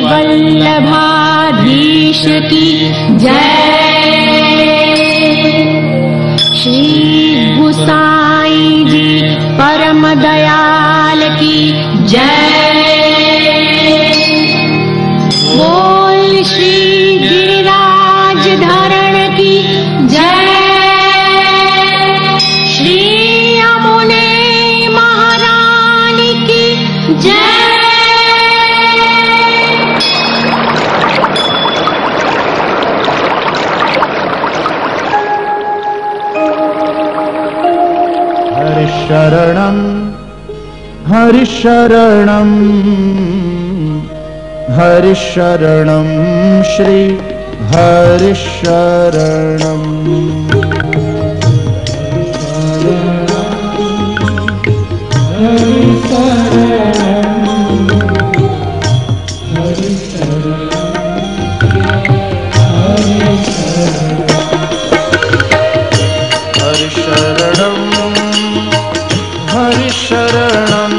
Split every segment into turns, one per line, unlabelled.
वल्लभाधीश की जय। श्री गुसाई जी परम दयाल की जय। बोल श्री गिरिराज धरण की जय। श्री यमुने महारानी की जय।
शरणं हरिशरणं हरिशरणं श्री हरिशरणं। हरिशरणं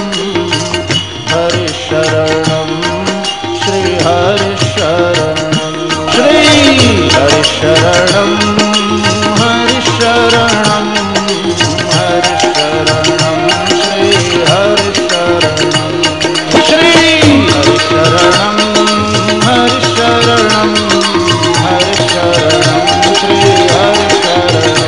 हरिशरणं श्री हरिशरणं। श्री हरिशरणं हरिशरणं हरिशरणं श्री हरिशरणं। श्री हरिशरणं हरिशरणं हरिशरणं श्री हरिशरणं।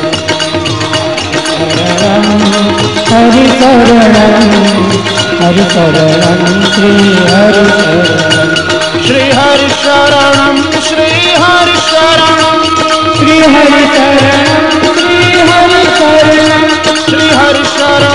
हरिशरणं हरिशरणं श्री हरिशरणं।
श्री हरिशरणं श्री हरिशरणं
श्री हरिशरणं श्री हरिशरणं
श्री हरिशरणं